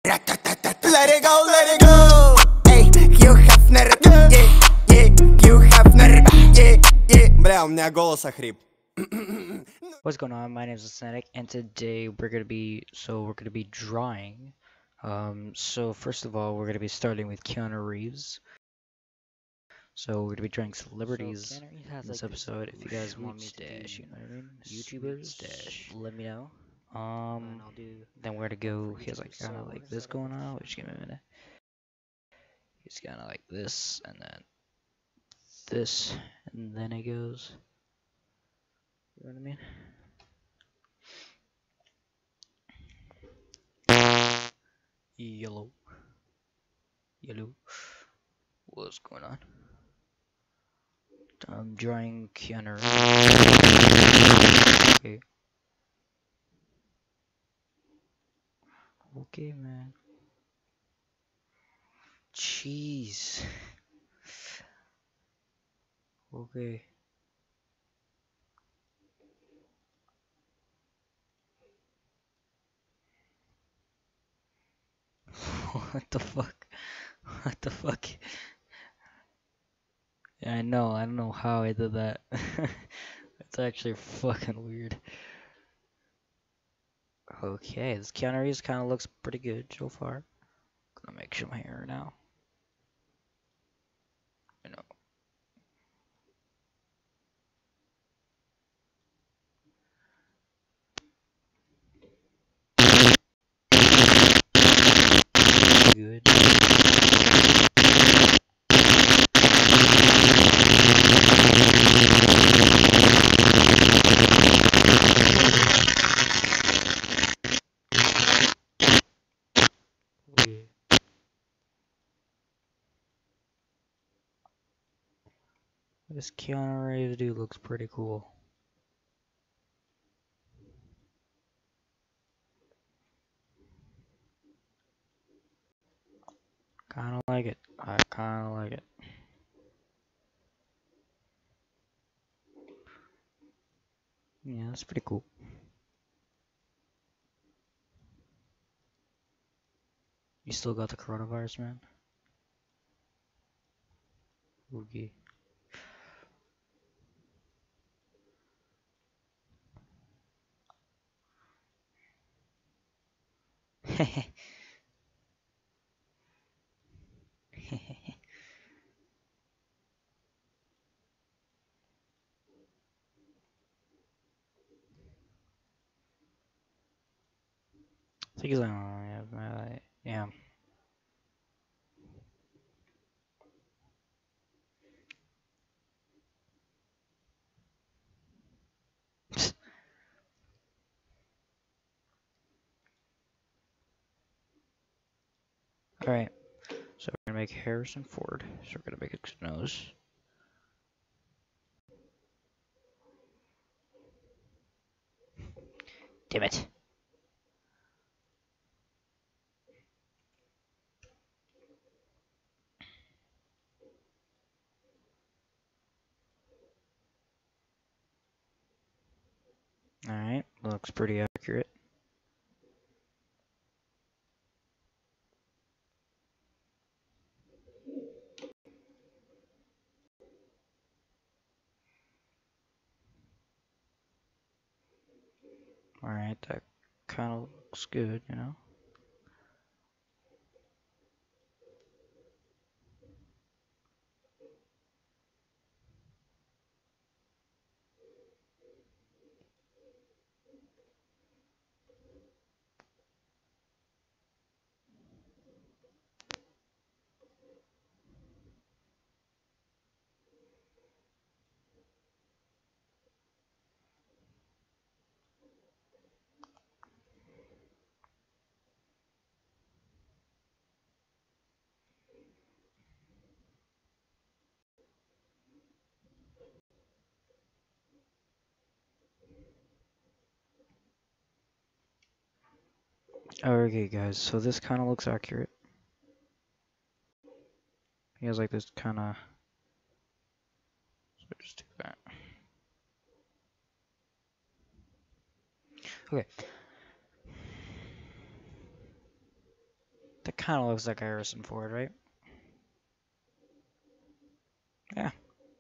Let it go, let it go. Эй, Хью Хафнер, Хью Хафнер, Бля, у меня голос охрип. What's going on? My name is Aesthetic, and today we're gonna be drawing. So first of all, we're gonna be starting with Keanu Reeves. So we're gonna be drawing celebrities in this episode. If you guys want me to do, you know what I mean, YouTubers, let me know. Then we're gonna go. He has like kind of like this going on. Just give me a minute. He's kind of like this, and then this, and then it goes. You know what I mean? Yellow. What's going on? I'm drawing Keanu Reeves. Okay, man. Jeez. Okay. What the fuck? What the fuck? Yeah, I know. I don't know how I did that. It's actually fucking weird. Okay, this Keanu Reeves kind of looks pretty good so far. Gonna make some hair now. You know. Good. This Keanu Reeves dude looks pretty cool. Kinda like it. I kinda like it. Yeah, that's pretty cool. You still got the coronavirus, man? Okay. I think he's like, yeah. Alright, so we're gonna make Harrison Ford. So we're gonna make his nose. Damn it. Alright, looks pretty accurate. Alright, that kind of looks good, you know? Okay, guys, so this kind of looks accurate. He has like this kind of. So just do that. Okay. That kind of looks like Harrison Ford, right? Yeah.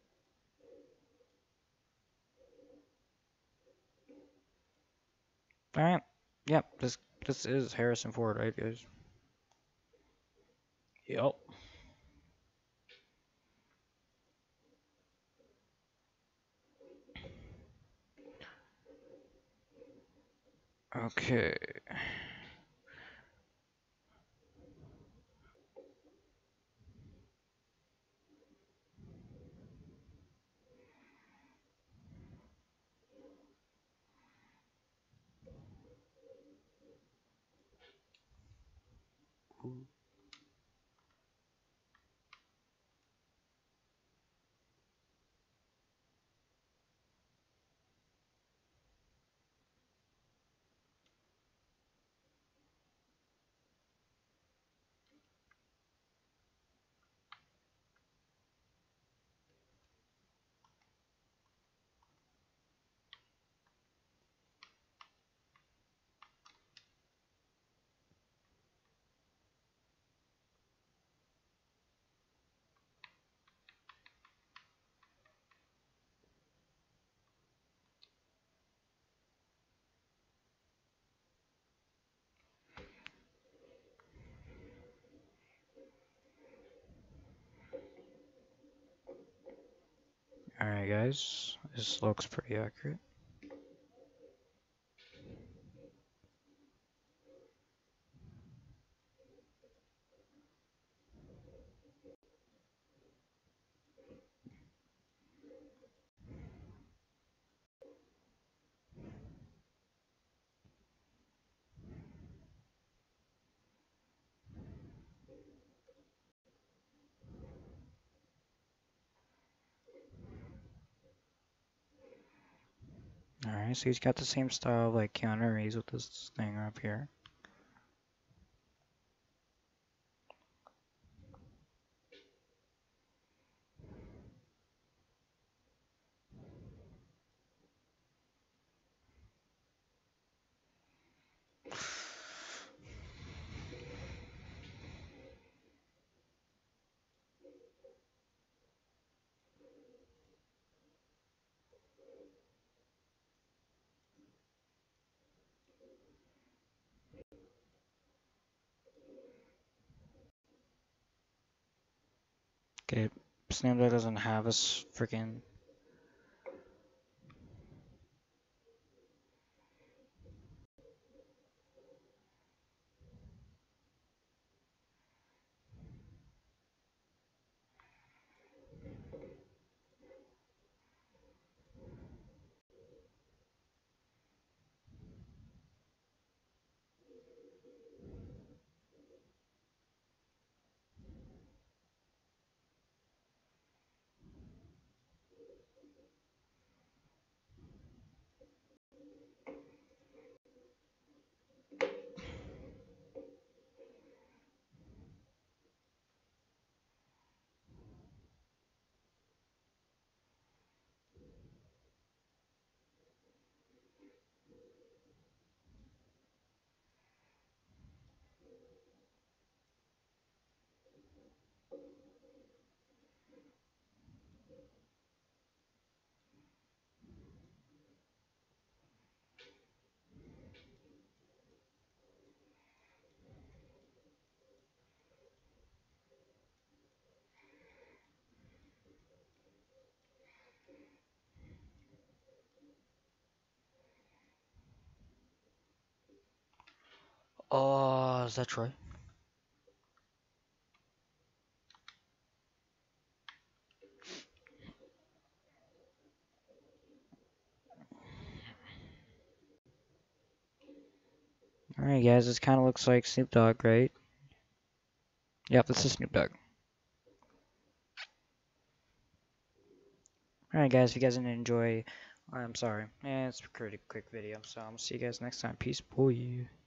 All right. Yep. This is Harrison Ford, right, guys? Yep. Okay. All right, guys. This looks pretty accurate. All right, so he's got the same style like Keanu Reeves with this thing up here. Okay, Snoop Dogg doesn't have a freaking. Oh, is that Troy? Alright, guys, this kind of looks like Snoop Dogg, right? Yep, this is Snoop Dogg. Alright, guys, if you guys didn't enjoy, I'm sorry. It's a pretty quick video, so I'll see you guys next time. Peace, boy.